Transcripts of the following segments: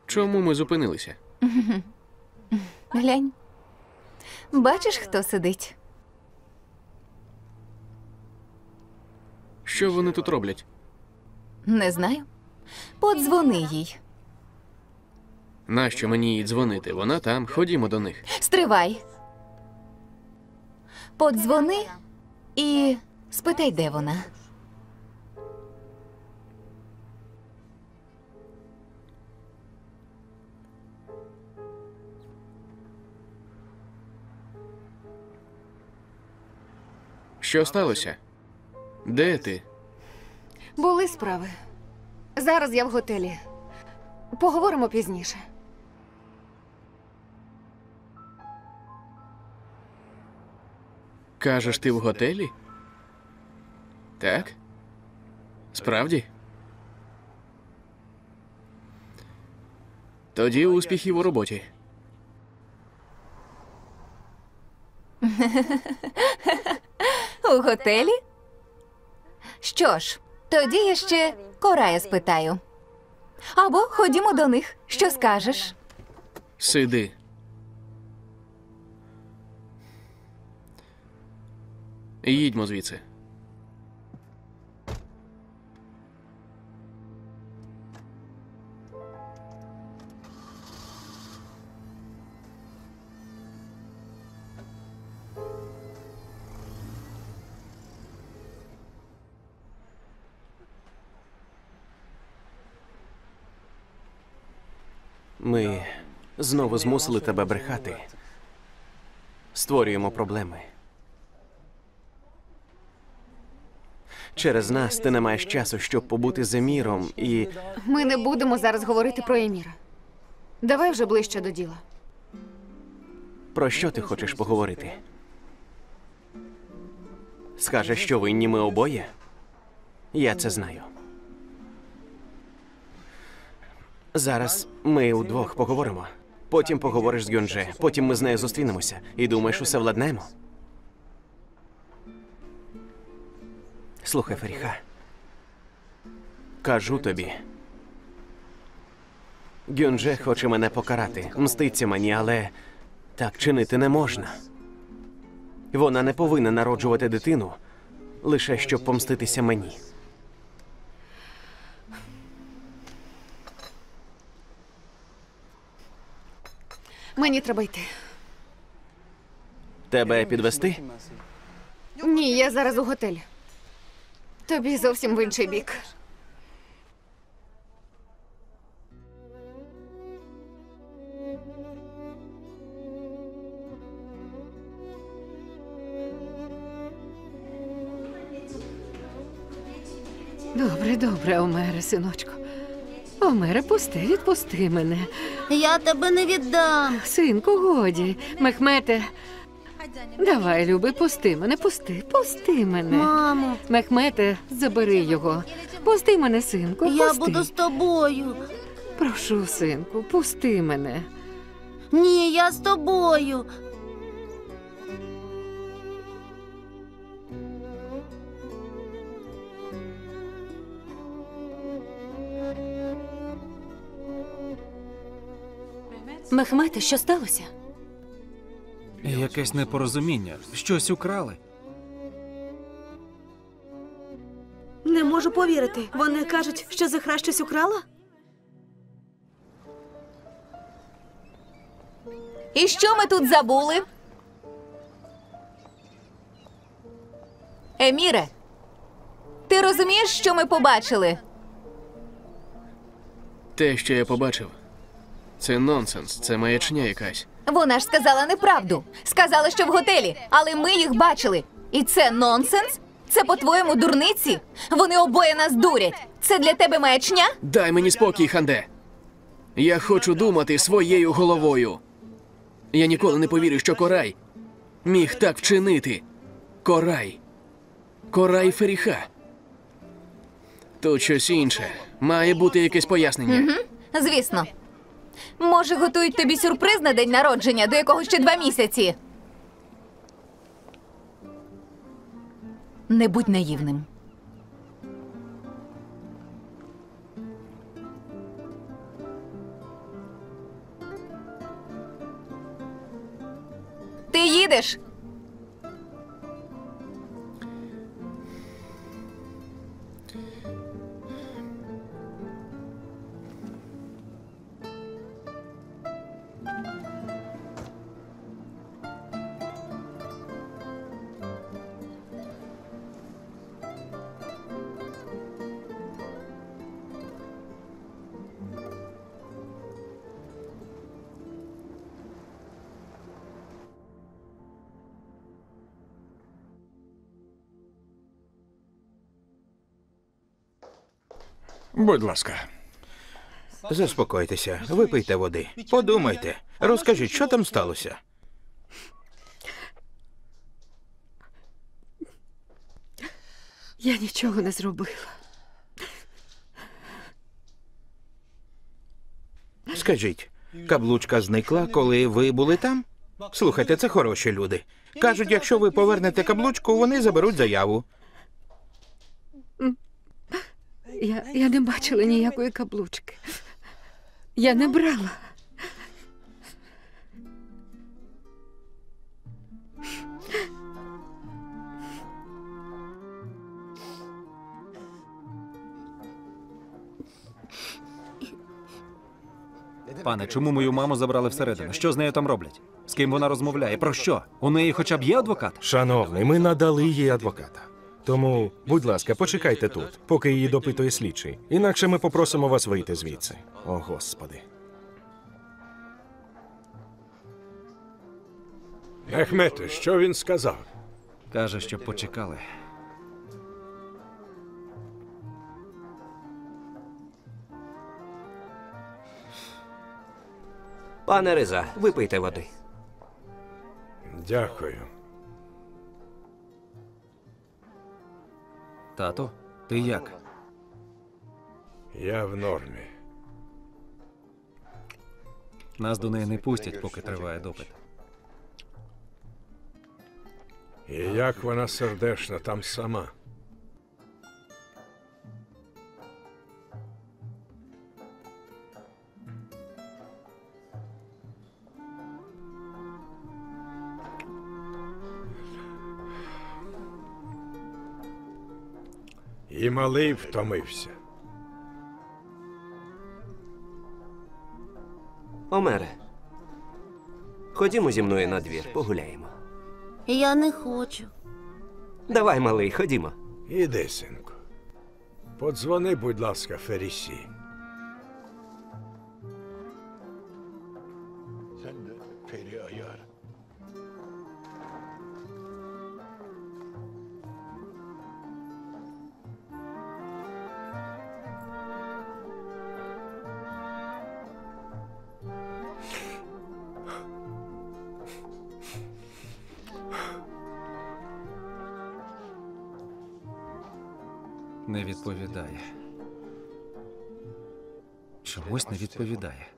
Чому ми зупинилися? Глянь. Бачиш, хто сидить? Що вони тут роблять? Не знаю. Подзвони їй. Нащо мені їй дзвонити? Вона там, ходімо до них. Стривай. Подзвони і спитай, де вона. Що сталося? Де ти? Були справи. Зараз я в готелі. Поговоримо пізніше. Кажеш, ти в готелі? Так? Справді? Тоді успіхів у роботі. У готелі? Що ж, тоді я ще Корая спитаю. Або ходімо до них. Що скажеш? Сиди. Їдьмо звідси. Ми знову змусили тебе брехати. Створюємо проблеми. Через нас ти не маєш часу, щоб побути з Еміром і... Ми не будемо зараз говорити про Еміра. Давай вже ближче до діла. Про що ти хочеш поговорити? Скажеш, що винні ми обоє? Я це знаю. Зараз ми удвох поговоримо. Потім поговориш з Гьонже. Потім ми з нею зустрінемося. І думаєш, усе владнаємо? Слухай, Феріха. Кажу тобі. Гьонже хоче мене покарати, мститься мені, але так чинити не можна. Вона не повинна народжувати дитину, лише щоб помститися мені. Мені треба йти. Тебе підвести? Ні, я зараз у готелі. Тобі зовсім в інший бік. Добре, Омере, синочку. Омере, відпусти мене. Я тебе не віддам. Синку, годі. Мехмете, давай, любий, пусти мене. Мамо, Мехмете, забери його. Пусти мене, синку, пусти. я буду з тобою. Прошу, синку, пусти мене. Ні, я з тобою. Мехмете, що сталося? Якесь непорозуміння. Щось украли. Не можу повірити. Вони кажуть, що Зехра щось украла? І що ми тут забули? Еміре, ти розумієш, що ми побачили? Те, що я побачив, це нонсенс, це маячня якась. Вона ж сказала неправду. Сказала, що в готелі, але ми їх бачили. І це нонсенс? Це, по-твоєму, дурниці? Вони обоє нас дурять. Це для тебе маячня? Дай мені спокій, Ханде. Я хочу думати своєю головою. Я ніколи не повірю, що Корай міг так вчинити. Корай Феріха. Тут щось інше. Має бути якесь пояснення. Звісно. Може, готують тобі сюрприз на день народження, до якого ще 2 місяці? Не будь наївним. їдеш? Будь ласка. Заспокойтеся, випийте води. Подумайте. Розкажіть, що там сталося? Я нічого не зробила. Скажіть, каблучка зникла, коли ви були там? Слухайте, це хороші люди. Кажуть, якщо ви повернете каблучку, вони заберуть заяву. Я не бачила ніякої каблучки. Я не брала. Пане, чому мою маму забрали всередину? Що з нею там роблять? З ким вона розмовляє? Про що? У неї хоча б є адвокат? Шановний, ми надали їй адвоката. Тому, будь ласка, почекайте тут, поки її допитує слідчий. Інакше ми попросимо вас вийти звідси. О, Господи. Мехмете, що він сказав? Каже, щоб почекали. Пане Риза, випийте води. Дякую. Тато, ти як? Я в нормі. Нас до неї не пустять, поки триває допит. І як вона сердешна там сама. І малий втомився. Омере, ходімо зі мною на двір, погуляємо. Я не хочу. Давай, малий, ходімо. Іди, синку. Подзвони, будь ласка, Ферісі. Не відповідає. Чомусь не відповідає.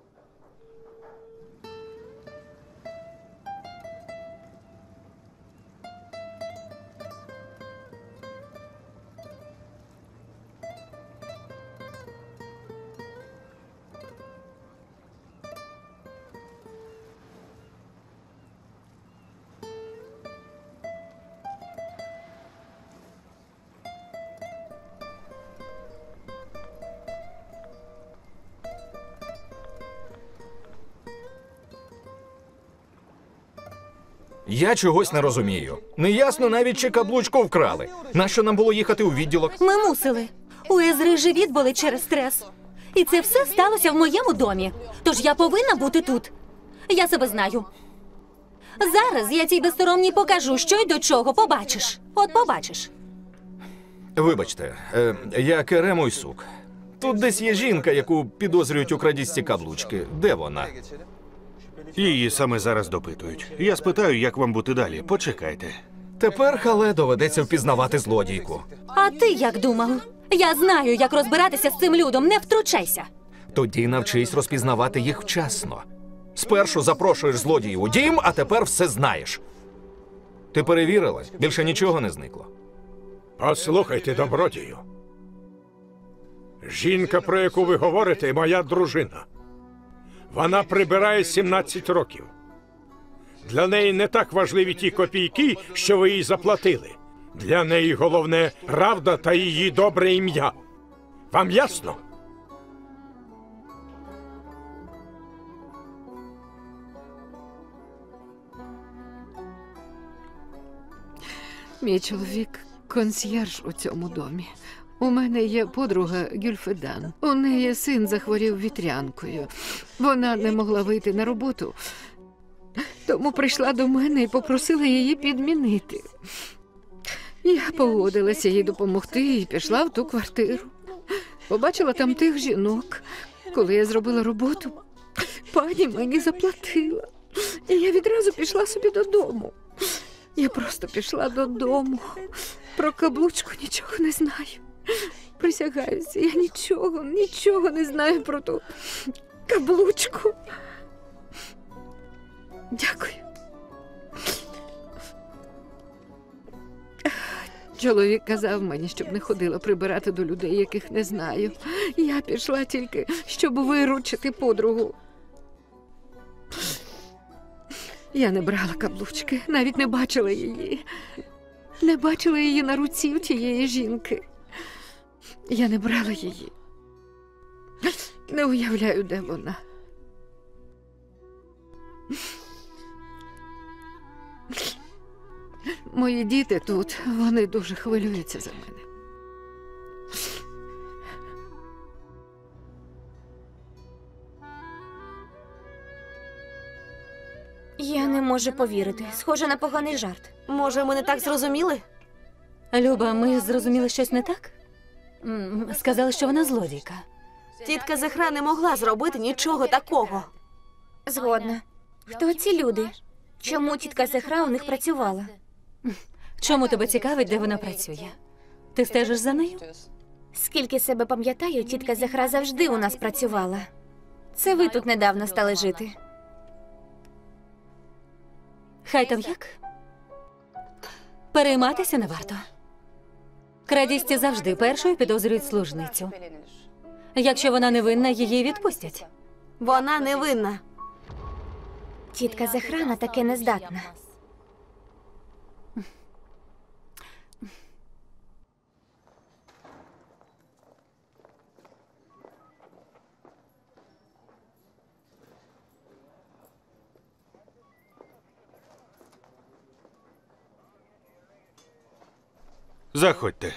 Я чогось не розумію. Неясно навіть, чи каблучку вкрали. Нащо нам було їхати у відділок? Ми мусили. У Езри живіт болить через стрес. І це все сталося в моєму домі. Тож я повинна бути тут. Я себе знаю. Зараз я цій безсторонній покажу, що й до чого. Побачиш. От побачиш. Вибачте, я Керем Ойсук. Тут десь є жінка, яку підозрюють у крадісті каблучки. Де вона? Її саме зараз допитують. Я спитаю, як вам бути далі. Почекайте. Тепер Хале доведеться впізнавати злодійку. А ти як думав? Я знаю, як розбиратися з цим людом. Не втручайся. Тоді навчись розпізнавати їх вчасно. Спершу запрошуєш злодіїв у дім, а тепер все знаєш. Ти перевірила? Більше нічого не зникло. Послухайте, добродію. Жінка, про яку ви говорите, моя дружина. Вона прибирає 17 років. Для неї не так важливі ті копійки, що ви їй заплатили. Для неї головне правда та її добре ім'я. Вам ясно? Мій чоловік консьєрж у цьому домі. У мене є подруга Гюльфедан. У неї син захворів вітрянкою. Вона не могла вийти на роботу, тому прийшла до мене і попросила її підмінити. Я погодилася їй допомогти і пішла в ту квартиру. Побачила там тих жінок. Коли я зробила роботу, пані мені заплатила. І я відразу пішла собі додому. Я просто пішла додому. Про каблучку нічого не знаю. Присягаюся, я нічого не знаю про ту каблучку. Дякую. Чоловік казав мені, щоб не ходила прибирати до людей, яких не знаю. Я пішла тільки, щоб виручити подругу. Я не брала каблучки, навіть не бачила її. Не бачила її на руці у тієї жінки. Я не брала її. Не уявляю, де вона. Мої діти тут, вони дуже хвилюються за мене. Я не можу повірити. Схоже на поганий жарт. Може, ми не так зрозуміли? Люба, ми зрозуміли щось не так? Сказали, що вона злодійка. Тітка Зехра не могла зробити нічого такого. Згодна. Хто ці люди? Чому тітка Зехра у них працювала? Чому тебе цікавить, де вона працює? Ти стежиш за нею? Скільки себе пам'ятаю, тітка Зехра завжди у нас працювала. Це ви тут недавно стали жити. Хай там як. Перейматися не варто. Крадісті завжди першою підозрюють служницю. Якщо вона невинна, її відпустять. Вона невинна. Тітка Зехра на таке не здатна. Заходьте.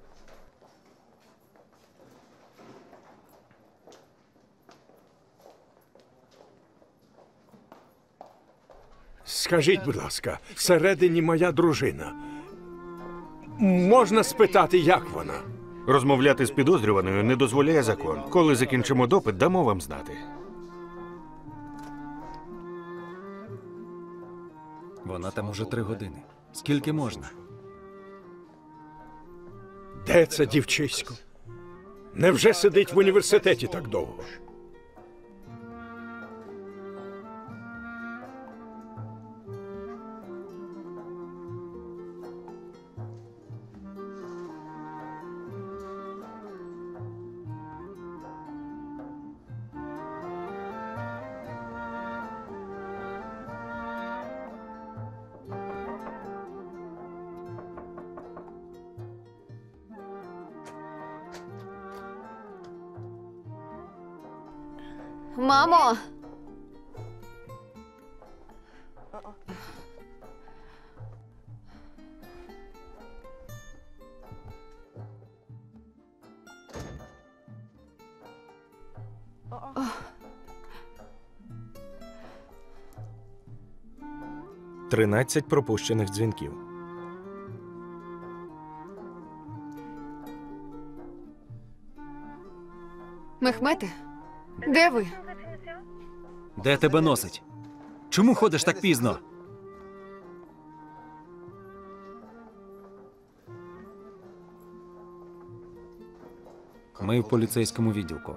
Скажіть, будь ласка, всередині моя дружина. Можна спитати, як вона? Розмовляти з підозрюваною не дозволяє закон. Коли закінчимо допит, дамо вам знати. Вона там уже 3 години. Скільки можна? Де це дівчисько? Невже сидить в університеті так довго? Мамо! – 13 пропущених дзвінків. Мехмете, де ви? Де тебе носить? Чому ходиш так пізно? Ми в поліцейському відділку.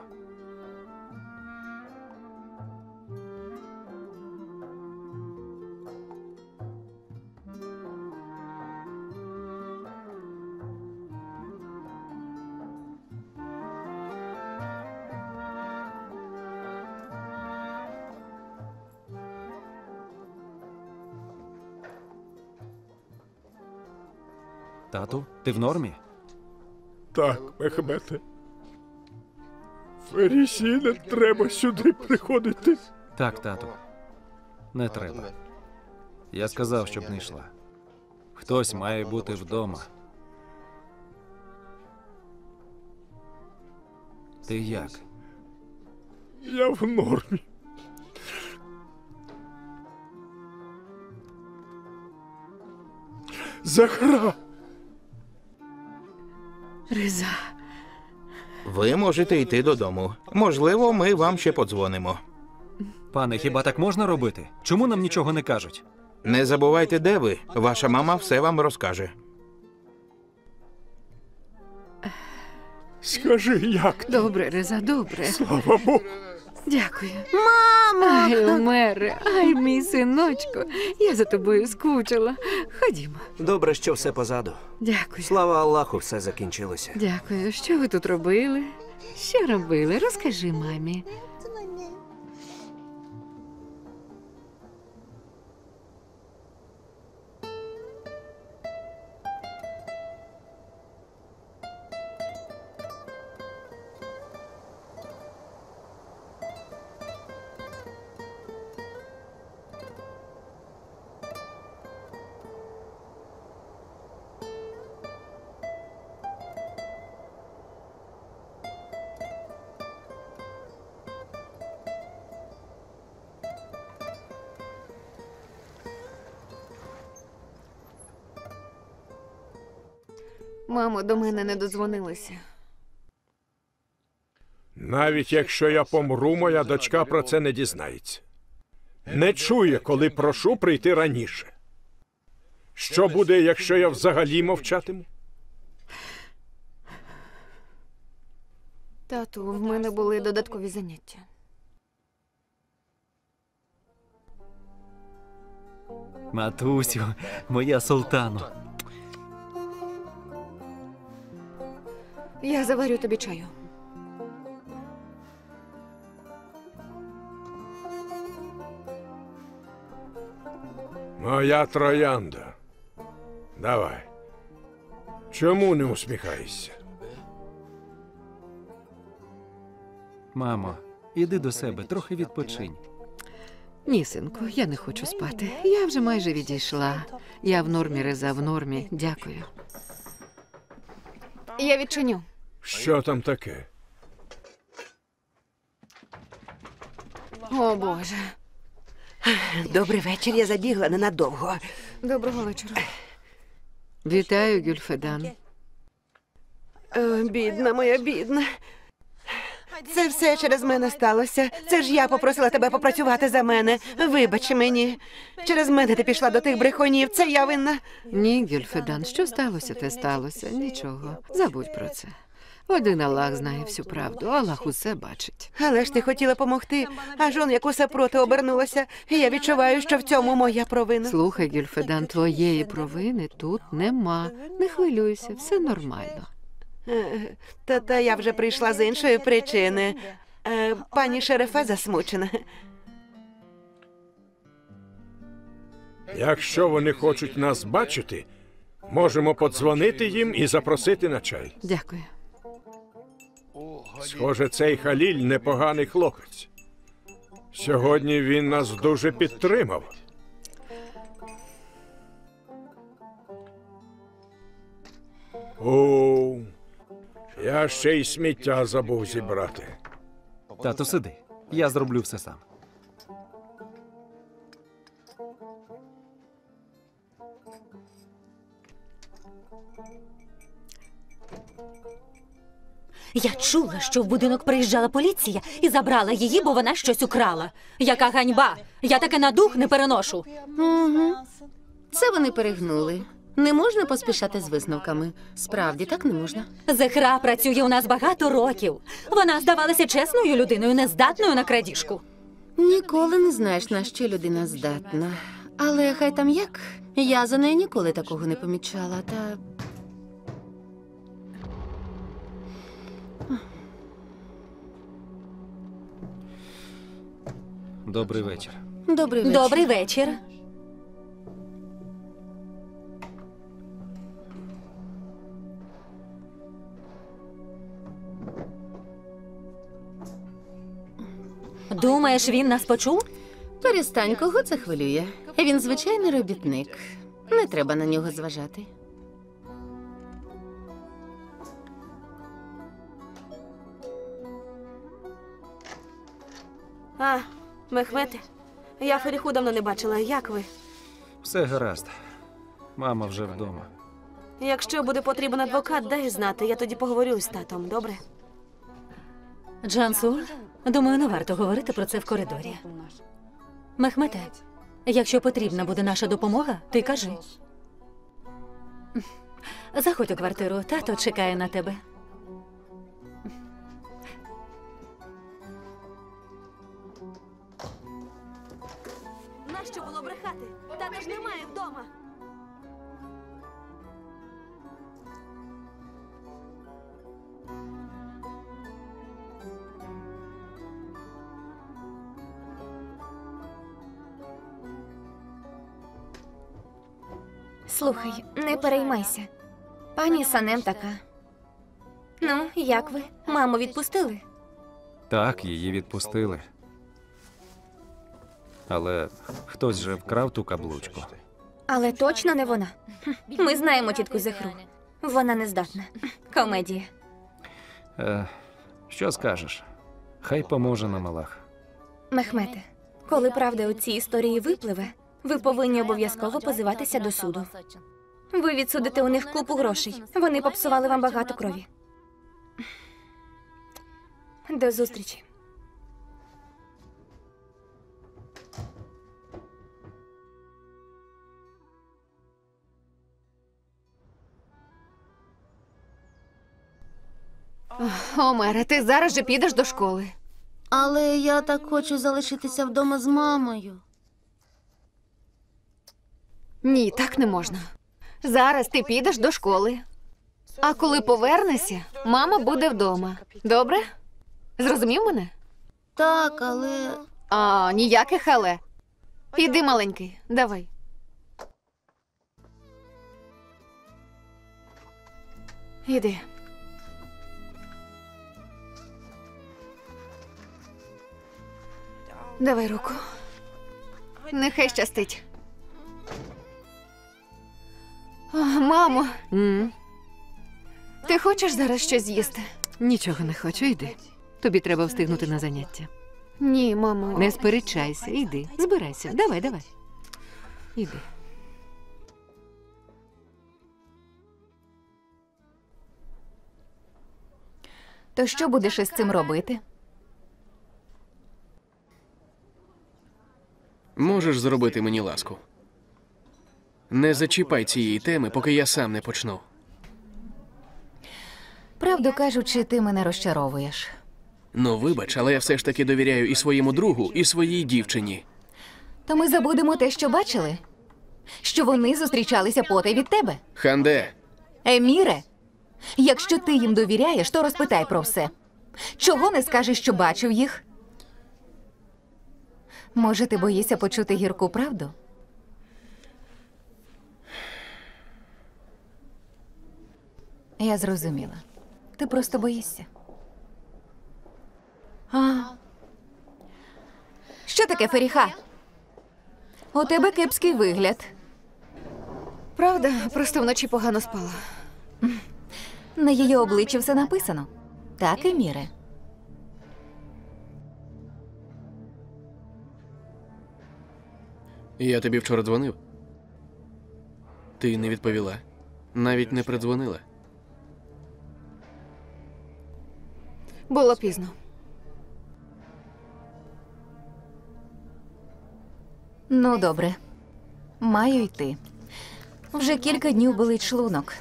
Тату, ти в нормі? Так, Мехмете. Ферісі, не треба сюди приходити. Так, тату. Не треба. Я сказав, щоб не йшла. Хтось має бути вдома. Ти як? Я в нормі. Захра! Реза. Ви можете йти додому. Можливо, ми вам ще подзвонимо. Пане, хіба так можна робити? Чому нам нічого не кажуть? Не забувайте, де ви. Ваша мама все вам розкаже. Скажи, як ти? Добре, Реза, добре. Слава Богу! Дякую. Мамо! Ай, Омере, ай, мій синочку, я за тобою скучила. Ходімо. Добре, що все позаду. Дякую. Слава Аллаху, все закінчилося. Дякую. Що ви тут робили? Що робили? Розкажи мамі. Мамо, до мене не додзвонилися. Навіть якщо я помру, моя дочка про це не дізнається. Не чує, коли прошу прийти раніше. Що буде, якщо я взагалі мовчатиму? Тату, в мене були додаткові заняття. Матусю, моя султано. Я заварю тобі чаю. Моя троянда. Давай. Чому не усміхаєшся? Мамо, іди до себе, трохи відпочинь. Ні, синку, я не хочу спати. Я вже майже відійшла. Я в нормі, Реза, в нормі. Дякую. Я відчиню. Що там таке? О, Боже. Добрий вечір, я забігла ненадовго. Доброго вечора. Вітаю, Гюльфедан. Бідна моя, бідна. Це все через мене сталося. Це ж я попросила тебе попрацювати за мене. Вибач мені. Через мене ти пішла до тих брехунів. Це я винна. Ні, Гюльфедан, що сталося, те сталося. Нічого. Забудь про це. Один Аллах знає всю правду, Аллах усе бачить. Але ж ти хотіла помогти, аж он як усе проти обернулося. І я відчуваю, що в цьому моя провина. Слухай, Гюльфедан, твоєї провини тут нема. Не хвилюйся, все нормально. Та я вже прийшла з іншої причини. Пані Шерефе засмучена. Якщо вони хочуть нас бачити, можемо подзвонити їм і запросити на чай. Дякую. Схоже, цей Халіль непоганий хлопець. Сьогодні він нас дуже підтримав. О, я ще й сміття забув зібрати. Тато, сиди. Я зроблю все сам. Я чула, що в будинок приїжджала поліція і забрала її, бо вона щось украла. Яка ганьба! Я таке на дух не переношу. Угу. Це вони перегнули. Не можна поспішати з висновками. Справді, так не можна. Захра працює у нас багато років. Вона здавалася чесною людиною, нездатною на крадіжку. Ніколи не знаєш, на що людина здатна. Але хай там як, я за нею ніколи такого не помічала, та... Добрий вечір. Добрий вечір. Добрий вечір. Думаєш, він нас почув? Перестань, кого це хвилює? Він звичайний робітник. Не треба на нього зважати. А, Мехмете, я Феріху давно не бачила. Як ви? Все гаразд. Мама вже вдома. Якщо буде потрібен адвокат, дай знати. Я тоді поговорю з татом, добре? Джансур, думаю, не варто говорити про це в коридорі. Мехмете, якщо потрібна буде наша допомога, ти кажи. Заходь у квартиру, тато чекає на тебе. Нащо було брехати? Тата ж немає вдома. Слухай, не переймайся. Пані Санем така. Ну, як ви? Маму відпустили? Так, її відпустили. Але хтось же вкрав ту каблучку. Але точно не вона. Ми знаємо тітку Зехру. Вона не здатна. Комедія. Що скажеш? Хай поможе на малах. Мехмете, коли правда у цій історії випливе, ви повинні обов'язково позиватися до суду. Ви відсудите у них купу грошей. Вони попсували вам багато крові. До зустрічі. Омере, ти зараз же підеш до школи. Але я так хочу залишитися вдома з мамою. Ні, так не можна. Зараз ти підеш до школи. А коли повернешся, мама буде вдома. Добре? Зрозумів мене? Так, але... А, ніяких але. Іди, маленький, давай. Іди. Давай руку. Нехай щастить. О, мамо, ти хочеш зараз щось з'їсти? Нічого не хочу, йди. Тобі треба встигнути на заняття. Ні, мамо. Не сперечайся, йди. Збирайся. Давай, давай. Іди. То що будеш із цим робити? Можеш зробити мені ласку? Не зачіпай цієї теми, поки я сам не почну. Правду кажучи, ти мене розчаровуєш. Ну, вибач, але я все ж таки довіряю і своєму другу, і своїй дівчині. То ми забудемо те, що бачили? Що вони зустрічалися потай від тебе? Ханде, Еміре, якщо ти їм довіряєш, то розпитай про все. Чого не скажеш, що бачив їх? Може, ти боїшся почути гірку правду? Я зрозуміла. Ти просто боїшся. А. Що таке, Феріха? У тебе кепський вигляд. Правда, просто вночі погано спала. На її обличчі все написано. Так, Еміре. я тобі вчора дзвонив. Ти не відповіла. Навіть не придзвонила. Було пізно. Ну, добре. Маю йти. Вже кілька днів болить шлунок.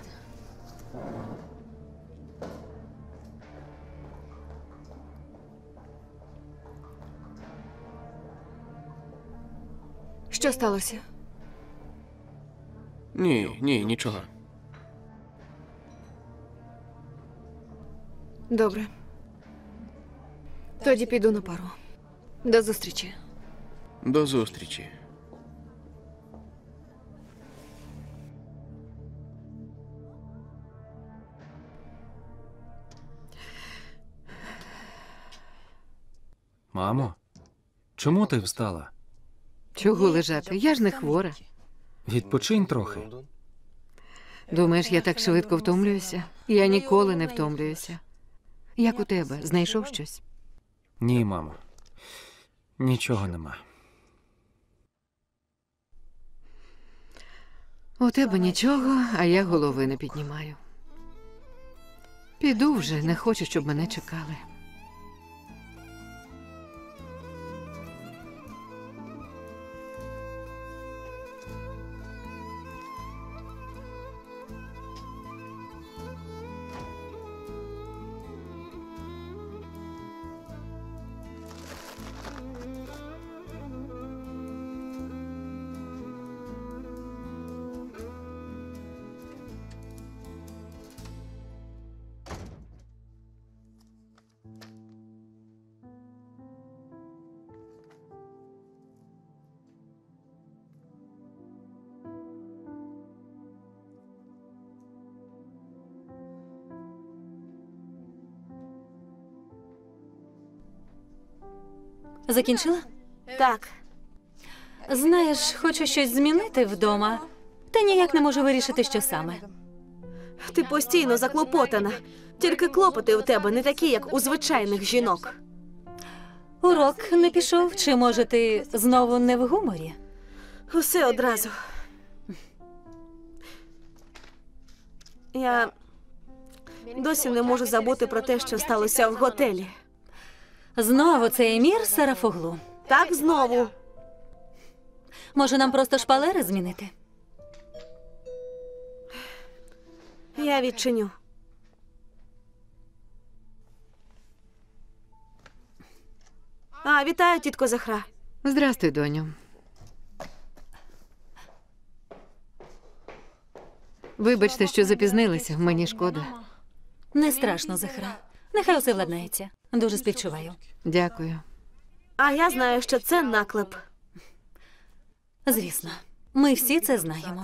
Що сталося? Ні, нічого. Добре. Тоді піду на пару. До зустрічі. До зустрічі. Мамо, Чому ти встала? Чого лежати? Я ж не хвора. Відпочинь трохи. Думаєш, я так швидко втомлююся? Я ніколи не втомлююся. Як у тебе? Знайшов щось? Ні, мамо. Нічого нема. У тебе нічого, а я голови не піднімаю. Піду вже, не хочу, щоб мене чекали. Закінчила? Так. Знаєш, хочу щось змінити вдома, та ніяк не можу вирішити, що саме. Ти постійно заклопотана. Тільки клопоти у тебе не такі, як у звичайних жінок. Урок не пішов, чи, може, ти знову не в гуморі? Усе одразу. Я досі не можу забути про те, що сталося в готелі. Знову цей Емір Сарафоглу. Так, знову. Може, нам просто шпалери змінити? Я відчиню. Вітаю, тітко Захра. Здрастуй, доню. Вибачте, що запізнилися, мені шкода. Не страшно, Захра. Нехай усе владнається. Дуже співчуваю. Дякую. А я знаю, що це наклеп. Звісно. Ми всі це знаємо.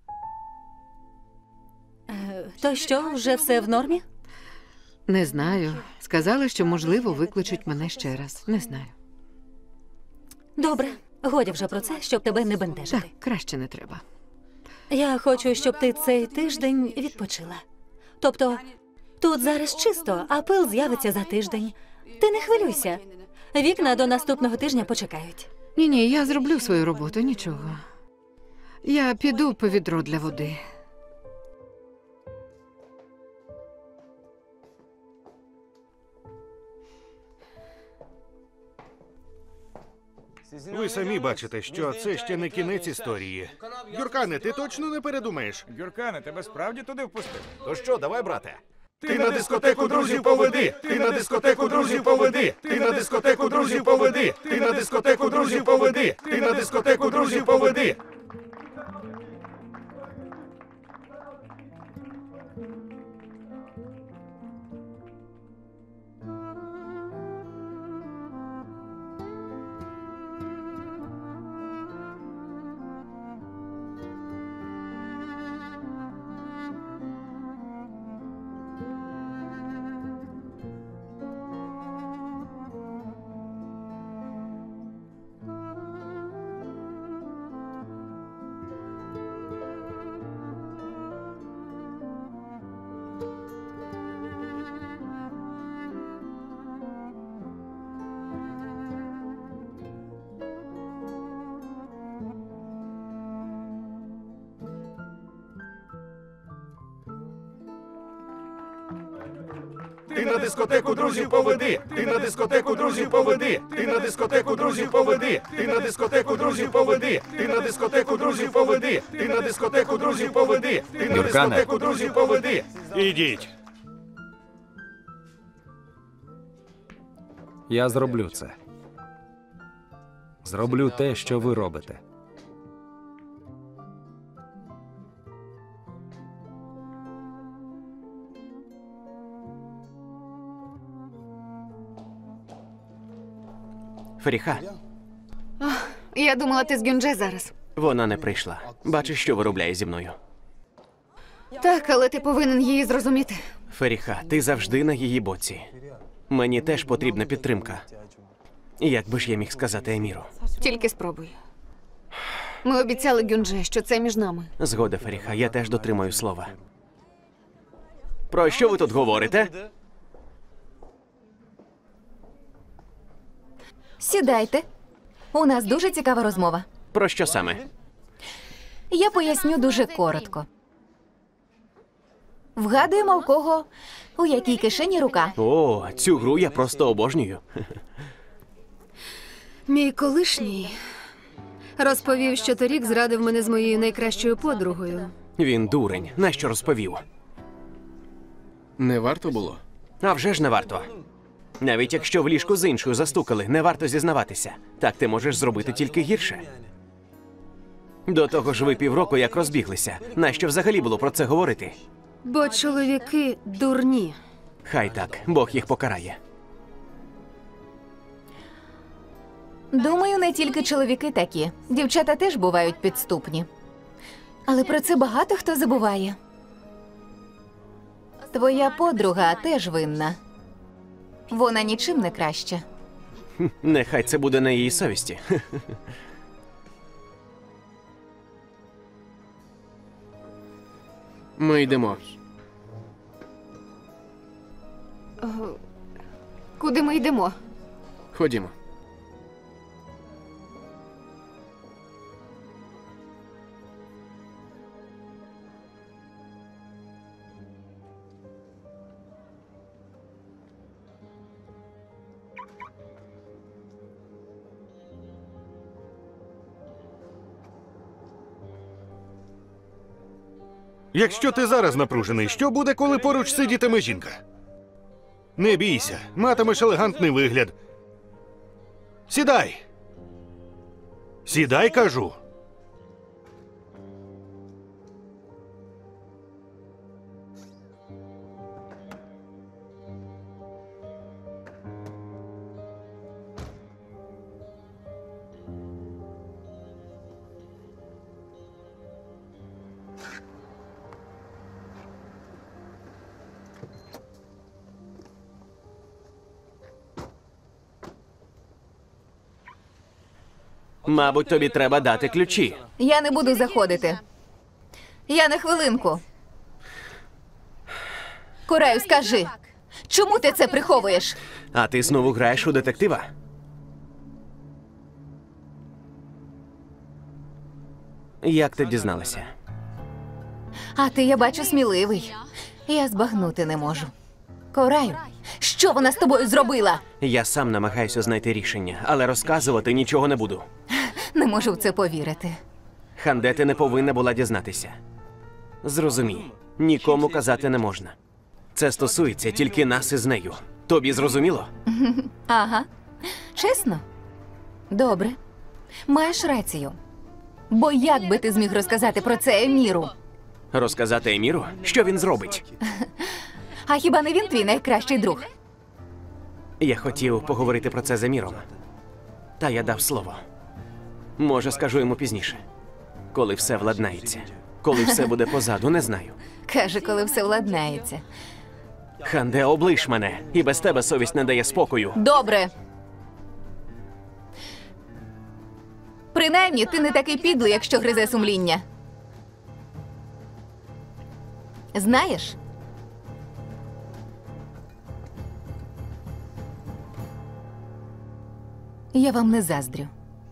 То що, вже все в нормі? Не знаю. Сказали, що, можливо, викличуть мене ще раз. Не знаю. Добре. Годі вже про це, щоб тебе не бентежити. Так, краще не треба. Я хочу, щоб ти цей тиждень відпочила. Тобто, тут зараз чисто, а пил з'явиться за тиждень. Ти не хвилюйся. Вікна до наступного тижня почекають. Ні, я зроблю свою роботу, нічого. Я піду по відро для води. Ви самі бачите, що це ще не кінець історії. Юркане, ти точно не передумаєш? Юркане, тебе справді туди впустив? То що, давай, брате? Ти на дискотеку друзів поведи! Ти на дискотеку друзів поведи! Ти на дискотеку друзів поведи! Ти на дискотеку друзів поведи! Ти на дискотеку друзів поведи! Ти на дискотеку друзів поведи! Ти на дискотеку друзів поведи! Ти на дискотеку друзів поведи! Ти на дискотеку друзів поведи! Ти на дискотеку друзів поведи! Ти на дискотеку друзів поведи! Ти на дискотеку друзів поведи! Ідіть. Я зроблю це. Зроблю те, що ви робите. Феріха, Я думала, ти з Гюнже зараз. вона не прийшла. Бачиш, що виробляє зі мною. Так, але ти повинен її зрозуміти. Феріха, ти завжди на її боці. Мені теж потрібна підтримка. Як би ж я міг сказати Еміру? Тільки спробуй. Ми обіцяли Гюнже, що це між нами. Згода, Фаріха, я теж дотримаю слова. Про що ви тут говорите? Сідайте. У нас дуже цікава розмова. Про що саме? Я поясню дуже коротко. Вгадуємо, в кого у якій кишені рука. О, цю гру я просто обожнюю. Мій колишній розповів, що торік зрадив мене з моєю найкращою подругою. Він дурень. Нащо розповів? Не варто було? А вже ж не варто. Навіть якщо в ліжку з іншою застукали, не варто зізнаватися. Так ти можеш зробити тільки гірше. До того ж ви півроку як розбіглися. Нащо взагалі було про це говорити? Бо чоловіки дурні. Хай так, Бог їх покарає. Думаю, не тільки чоловіки такі. Дівчата теж бувають підступні. Але про це багато хто забуває. Твоя подруга теж винна. Вона нічим не краща. Нехай це буде на її совісті. Ми йдемо. Куди ми йдемо? Ходімо. Якщо ти зараз напружений, що буде, коли поруч сидітиме жінка? Не бійся, матимеш елегантний вигляд. Сідай. Сідай, кажу. Мабуть, тобі треба дати ключі. Я не буду заходити. Я на хвилинку. Кораю, скажи, чому ти це приховуєш? А ти знову граєш у детектива? Як ти дізналася? А ти, я бачу, сміливий. Я збагнути не можу. Кораю, що вона з тобою зробила? Я сам намагаюся знайти рішення, але розказувати нічого не буду. Не можу в це повірити. Ханде, ти не повинна була дізнатися. Зрозумій, нікому казати не можна. Це стосується тільки нас із нею. Тобі зрозуміло? Ага. Чесно? Добре. Маєш рацію. Бо як би ти зміг розказати про це Еміру? Розказати Еміру? Що він зробить? А хіба не він твій найкращий друг? Я хотів поговорити про це з Еміром. Та я дав слово. Може, скажу йому пізніше. Коли все владнається. Коли все буде позаду, не знаю. Каже, коли все владнається. Ханде, облиш мене. І без тебе совість не дає спокою. Добре. Принаймні, ти не такий підлий, якщо гризе сумління. Знаєш? Я вам не заздрю.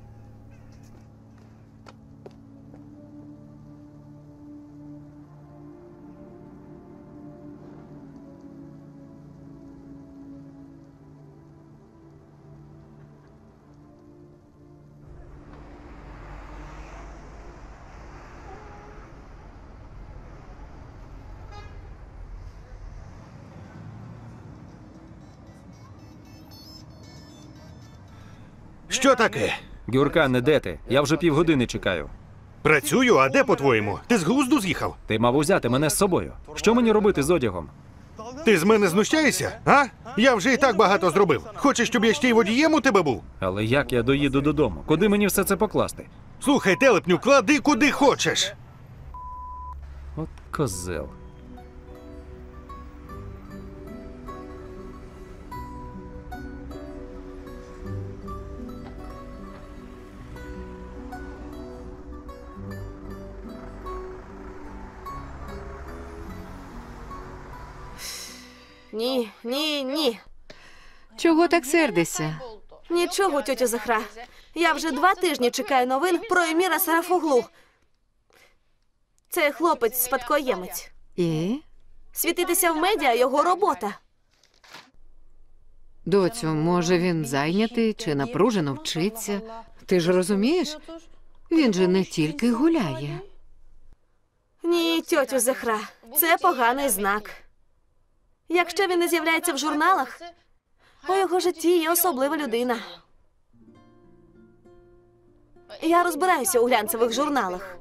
Що таке? Гюркане, де ти? Я вже півгодини чекаю. Працюю, а де, по-твоєму? Ти з глузду з'їхав? Ти мав узяти мене з собою. Що мені робити з одягом? Ти з мене знущаєшся? А? Я вже і так багато зробив. Хочеш, щоб я ще й водієм у тебе був? Але як я доїду додому? Куди мені все це покласти? Слухай, телепню, клади куди хочеш. От козел. Ні, ні, ні. Чого так сердишся? Нічого, тьотю Захра. Я вже 2 тижні чекаю новин про Еміра Сарафоглу. Це хлопець-спадкоємець. І? Світитися в медіа – його робота. Доцю, може він зайнятий чи напружено вчиться? Ти ж розумієш? Він же не тільки гуляє. Ні, тьотю Захра, це поганий знак. Якщо він не з'являється в журналах, у його житті є особлива людина. Я розбираюся у глянцевих журналах.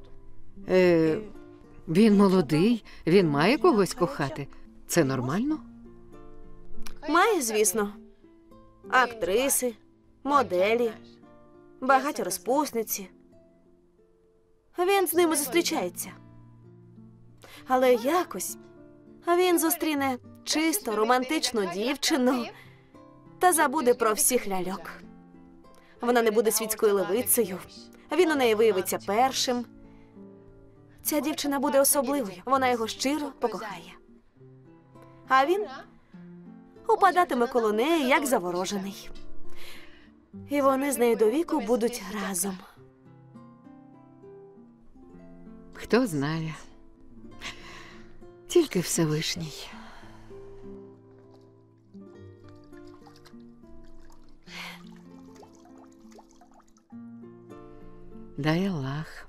Він молодий, він має когось кохати. Це нормально? Має, звісно. Актриси, моделі, багаті розпусниці. Він з ними зустрічається. Але якось він зустріне чисто романтичну дівчину та забуде про всіх ляльок. Вона не буде світською левицею. Він у неї виявиться першим. Ця дівчина буде особливою. Вона його щиро покохає. А він упадатиме коло неї, як заворожений. І вони з нею до віку будуть разом. Хто знає. Тільки Всевишній. Дай Аллах.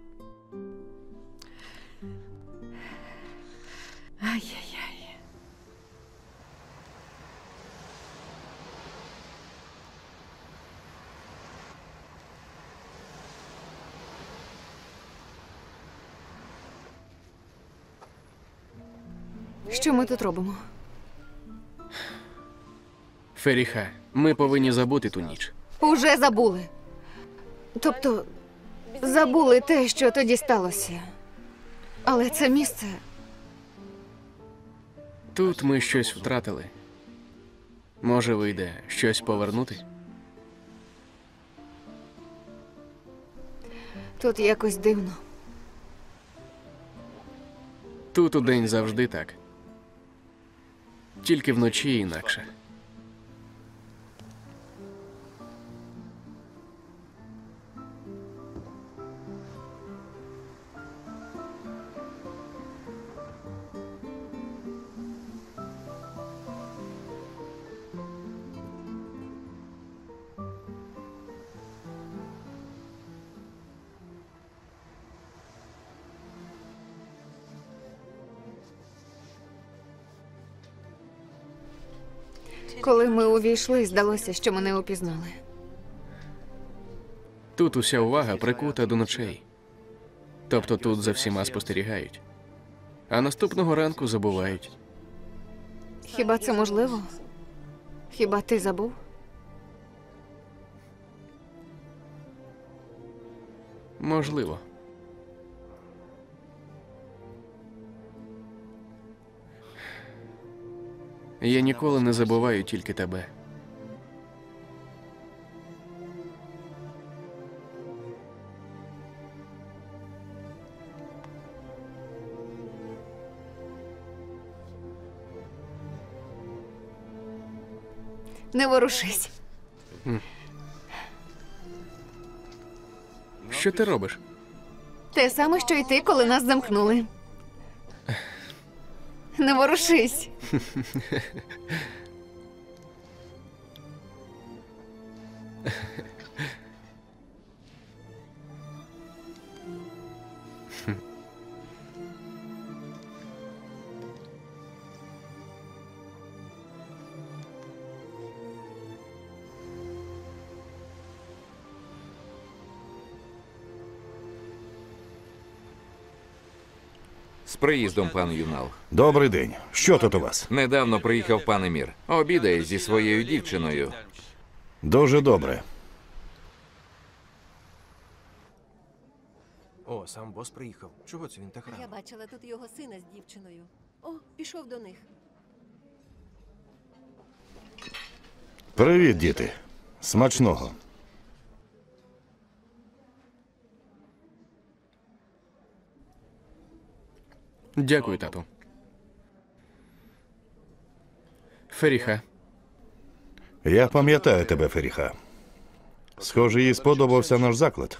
Ай-яй-яй. Що ми тут робимо? Феріха, ми повинні забути ту ніч. Уже забули. Тобто, забули те, що тоді сталося. Але це місце... Тут ми щось втратили. Може, вийде щось повернути? Тут якось дивно. Тут удень завжди так. Тільки вночі інакше. Коли ми увійшли, здалося, що мене упізнали. Тут уся увага прикута до ночей. Тобто тут за всіма спостерігають. А наступного ранку забувають. Хіба це можливо? Хіба ти забув? Можливо. Я ніколи не забуваю тільки тебе. Не ворушись. Що ти робиш? Те саме, що й ти, коли нас замкнули. Не ворушись. З приїздом, пан Юнал. Добрий день. Що тут у вас? Недавно приїхав пан Емір. Обідає зі своєю дівчиною. Дуже добре. О, сам бос приїхав. Чого це він так рано? Я бачила тут його сина з дівчиною. О, пішов до них. Привіт, діти. Смачного. Дякую, тату. Феріха. Я пам'ятаю тебе, Феріха. Схоже, їй сподобався наш заклад.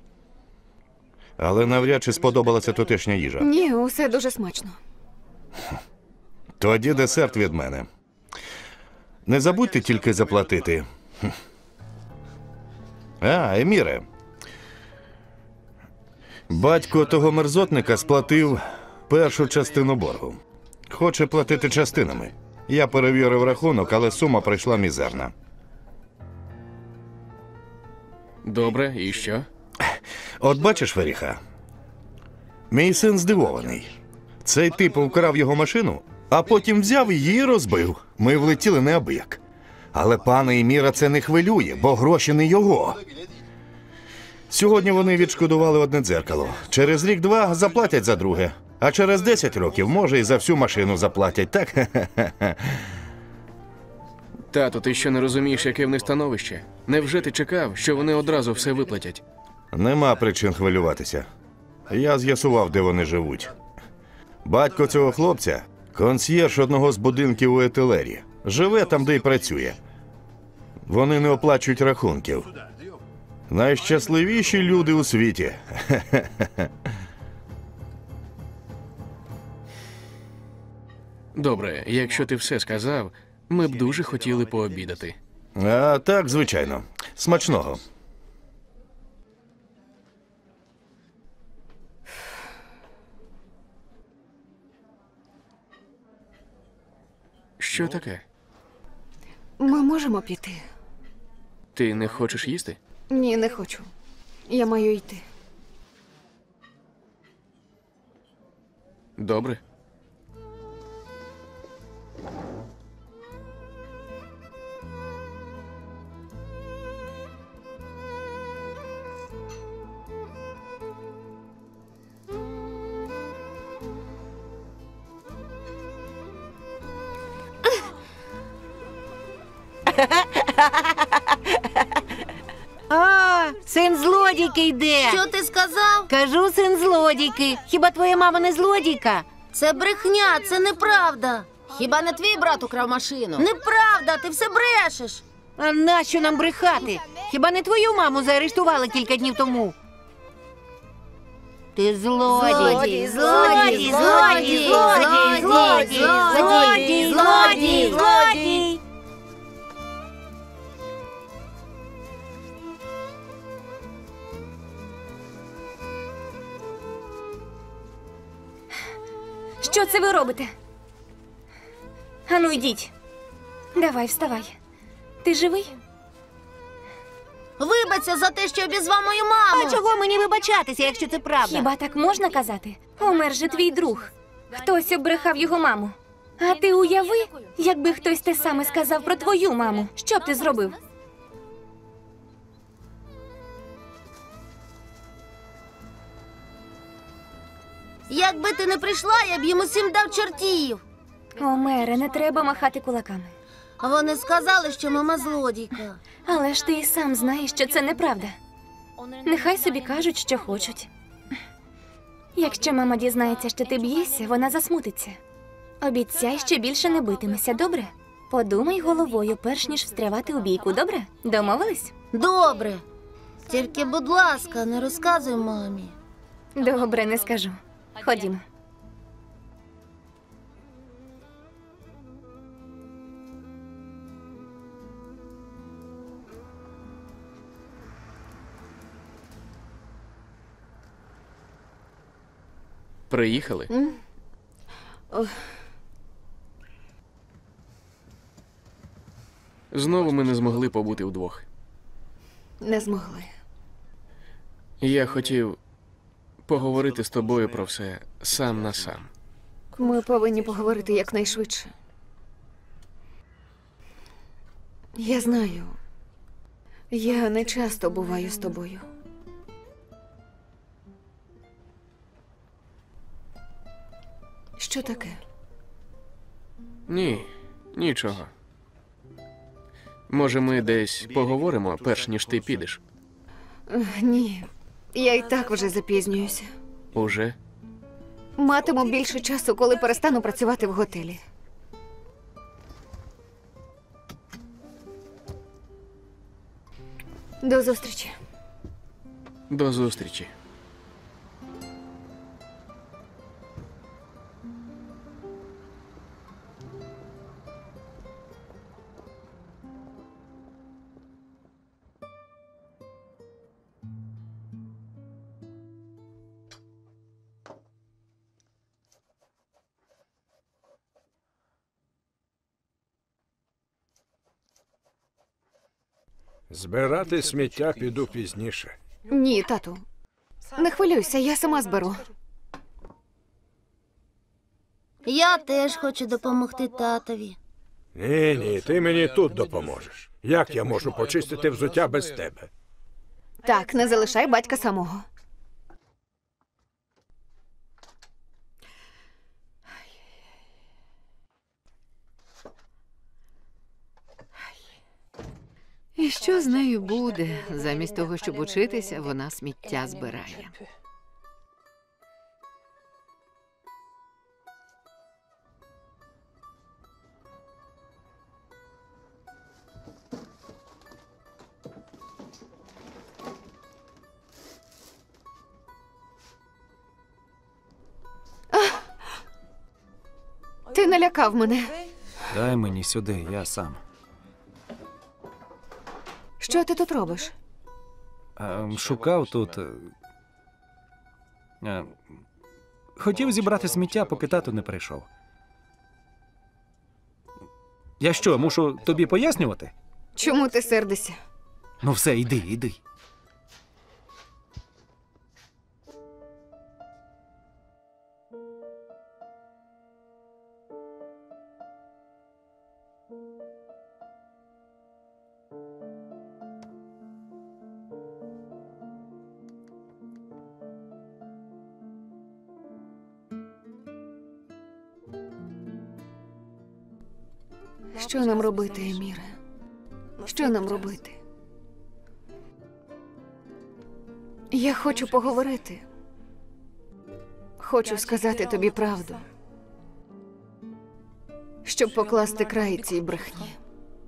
Але навряд чи сподобалася тутешня їжа. Ні, усе дуже смачно. Тоді десерт від мене. Не забудьте тільки заплатити. Еміре. Батько того мерзотника сплатив першу частину боргу. Хоче платити частинами. Я перевірив рахунок, але сума прийшла мізерна. Добре, і що? От бачиш, Феріха, мій син здивований. Цей тип вкрав його машину, а потім взяв її і розбив. Ми влетіли неабияк. Але пана Еміра це не хвилює, бо гроші не його. Сьогодні вони відшкодували одне дзеркало. Через рік-два заплатять за друге. А через 10 років, може, і за всю машину заплатять, так? Тато, ти що не розумієш, яке в них становище? Невже ти чекав, що вони одразу все виплатять? Нема причин хвилюватися. Я з'ясував, де вони живуть. Батько цього хлопця – консьєрж одного з будинків у Етелері. Живе там, де й працює. Вони не оплачують рахунків. Найщасливіші люди у світі. Добре, якщо ти все сказав, ми б дуже хотіли пообідати. А так, звичайно. Смачного. Що таке? Ми можемо піти? Ти не хочеш їсти? Ні, не хочу. Я маю йти. Добре. А, син злодійки йде. Що ти сказав? Кажу, син злодійки. Хіба твоя мама не злодійка? Це брехня, це неправда. Хіба не твій брат украв машину? Неправда, ти все брешеш. А нащо нам брехати? Хіба не твою маму заарештували кілька днів тому? Ти злодій. Злодій, злодій, злодій, злодій, злодій, злодій, злодій. Що це ви робите? Ану, йдіть. Давай, вставай. Ти живий? Вибачся за те, що обізвав мою маму. А чого мені вибачатися, якщо це правда? Хіба так можна казати? Умер же твій друг. Хтось обрехав його маму. А ти уяви, якби хтось те саме сказав про твою маму. Що б ти зробив? Якби ти не прийшла, я б їм усім дав чортів. Омере, не треба махати кулаками. Вони сказали, що мама злодійка. Але ж ти і сам знаєш, що це неправда. Нехай собі кажуть, що хочуть. Якщо мама дізнається, що ти б'єшся, вона засмутиться. Обіцяй, що більше не битимеся, добре? Подумай головою, перш ніж встрявати у бійку, добре? Домовились? Добре. Тільки, будь ласка, не розказуй мамі. Добре, не скажу. Ходімо. Приїхали? Знову ми не змогли побути вдвох. Не змогли. Я хотів поговорити з тобою про все сам на сам. Ми повинні поговорити якнайшвидше. Я знаю. Я не часто буваю з тобою. Що таке? Ні, нічого. Може, ми десь поговоримо, перш ніж ти підеш? Ні. Я і так вже запізнююся. Уже? Матиму більше часу, коли перестану працювати в готелі. До зустрічі. До зустрічі. Збирати сміття піду пізніше. Ні, тату. Не хвилюйся, я сама зберу. Я теж хочу допомогти татові. Ні, ти мені тут допоможеш. Як я можу почистити взуття без тебе? Так, не залишай батька самого. І що з нею буде? Замість того, щоб учитися, вона сміття збирає. Ти налякав мене. Дай мені сюди, я сам. Що ти тут робиш? Шукав тут. Хотів зібрати сміття, поки тато не прийшов. Я що, мушу тобі пояснювати? Чому ти сердишся? Ну все, йди. Що нам робити, Еміре? Що нам робити? Я хочу поговорити. Хочу сказати тобі правду. Щоб покласти край цій брехні.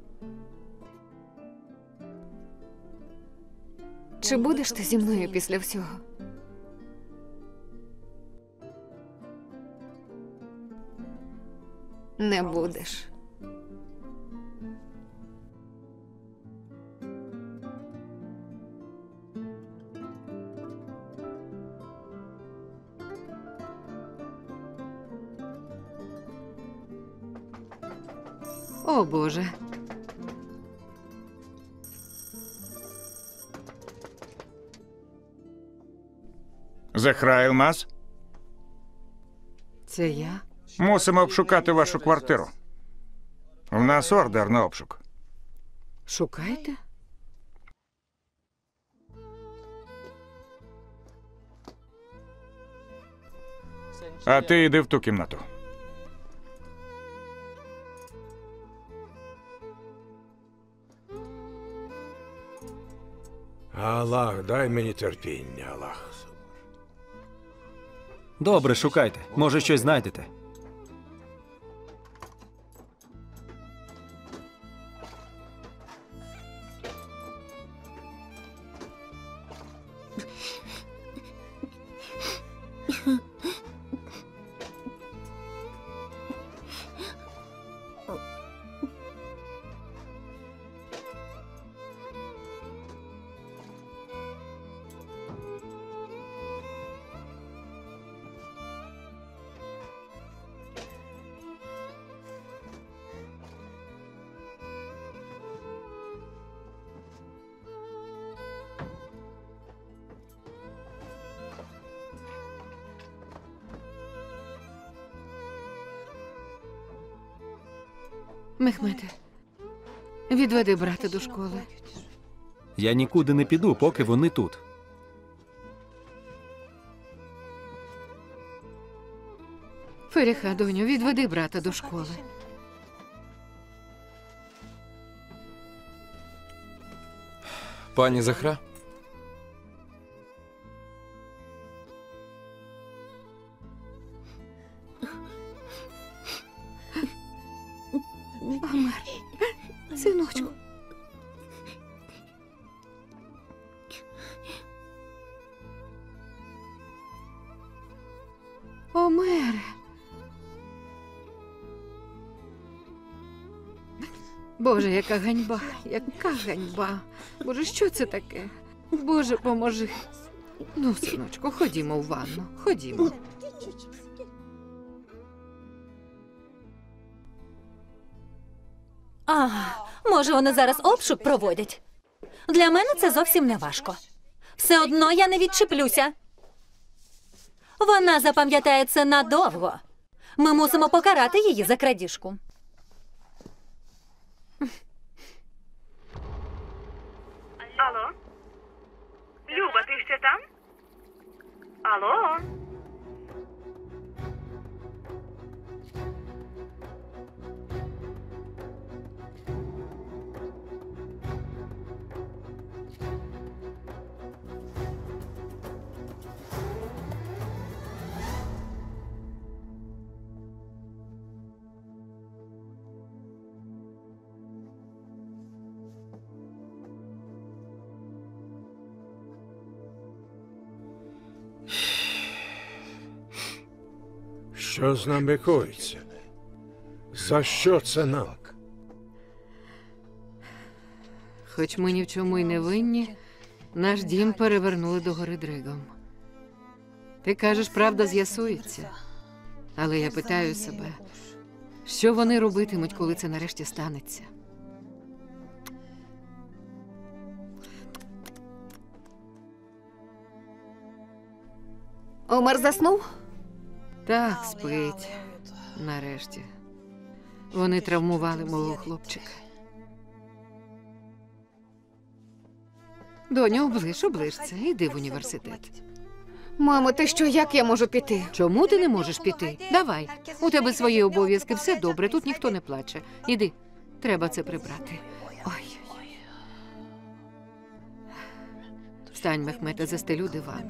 Чи будеш ти зі мною після всього? Не будеш. О, Боже. Захрайлмас? Це я? Мусимо обшукати вашу квартиру. У нас ордер на обшук. Шукайте? А ти йди в ту кімнату. Аллах, дай мені терпіння, Аллах. Добре, шукайте. Може, щось знайдете. Мехмете, відведи брата до школи. Я нікуди не піду, поки вони тут. Феріха, доню, відведи брата до школи. Пані Захра? Омар, синочку. Омере. Боже, яка ганьба, яка ганьба. Боже, що це таке? Боже, поможи. Ну, синочку, ходімо в ванну, ходімо. А, може, вони зараз обшук проводять? Для мене це зовсім не важко. Все одно я не відчеплюся. Вона запам'ятає це надовго. Ми мусимо покарати її за крадіжку. Алло? Люба, ти ще там? Алло? Що з нами коїться? За що це нам? Хоч ми ні в чому й не винні, наш дім перевернули догори дригом. Ти кажеш, правда з'ясується. Але я питаю себе, що вони робитимуть, коли це нарешті станеться? Омер заснув? Так, спить. Нарешті. Вони травмували мого хлопчика. Доню, оближ це. Іди в університет. Мамо, ти що, як я можу піти? Чому ти не можеш піти? Давай. У тебе свої обов'язки, все добре, тут ніхто не плаче. Іди. Треба це прибрати. Ой. Встань, Мехмете, застелю диван.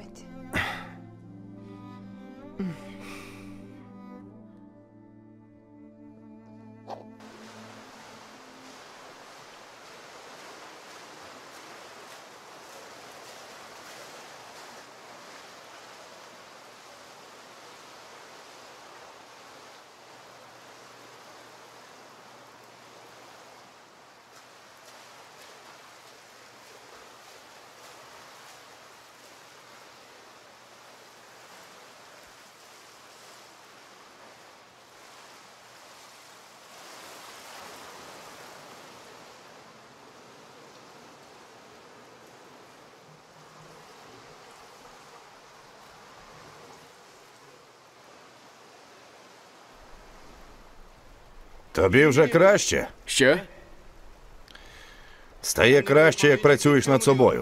Тобі вже краще? Що? Стає краще, як працюєш над собою.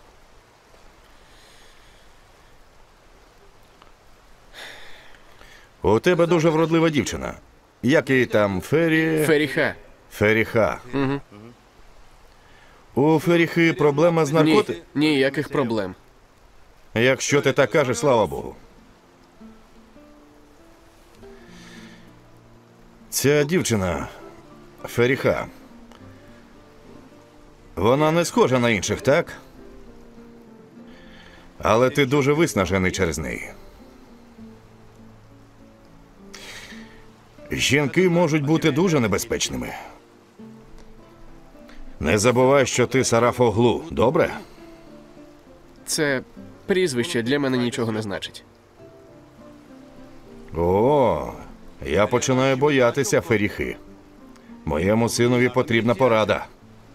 У тебе дуже вродлива дівчина. Як її там, Феріха. Феріха. Угу. У Феріхи проблема з наркотиками? Ніяких проблем. Якщо ти так кажеш, слава Богу. Ця дівчина, Феріха, вона не схожа на інших, так? Але ти дуже виснажений через неї. Жінки можуть бути дуже небезпечними. Не забувай, що ти Сараф Оглу, добре? Це прізвище для мене нічого не значить. О, я починаю боятися Феріхи. Моєму синові потрібна порада.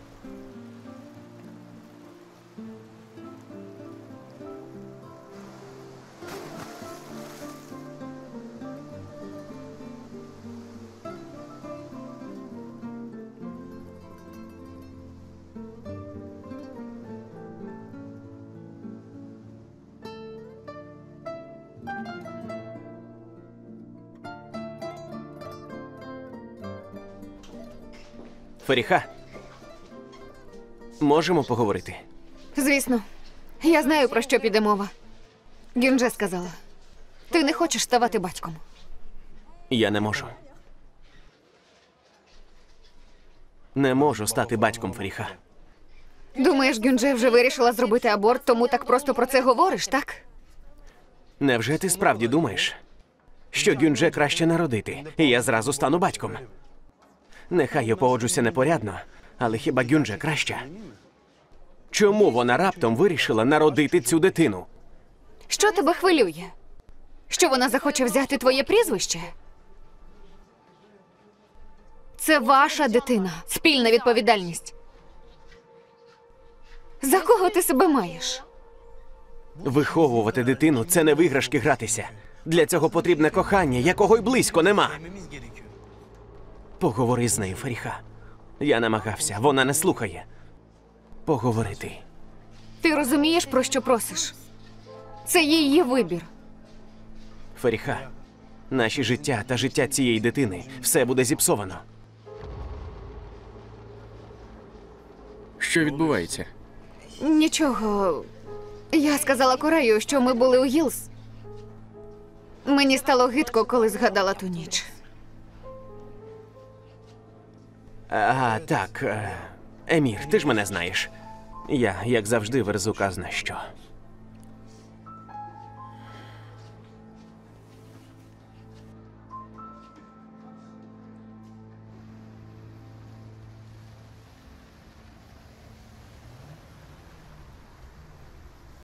Феріха, можемо поговорити? Звісно. Я знаю, про що піде мова. Гюнже сказала. Ти не хочеш ставати батьком. Я не можу. Не можу стати батьком, Феріха. Думаєш, Гюнже вже вирішила зробити аборт, тому так просто про це говориш, так? Невже ти справді думаєш, що Гюнже краще народити, і я зразу стану батьком. Нехай я поводжуся непорядно, але хіба Гюнже краща? Чому вона раптом вирішила народити цю дитину? Що тебе хвилює? Що вона захоче взяти твоє прізвище? Це ваша дитина, спільна відповідальність. За кого ти себе маєш? Виховувати дитину – це не в іграшки гратися. Для цього потрібне кохання, якого й близько нема. Поговори з нею, Фаріха. Я намагався, вона не слухає. Поговорити. Ти розумієш, про що просиш? Це її вибір. Фаріха, наші життя та життя цієї дитини – все буде зіпсовано. Що відбувається? Нічого. Я сказала Корею, що ми були у Гілз. Мені стало гидко, коли згадала ту ніч. Так. Емір, ти ж мене знаєш. Я, як завжди, верзу казна що.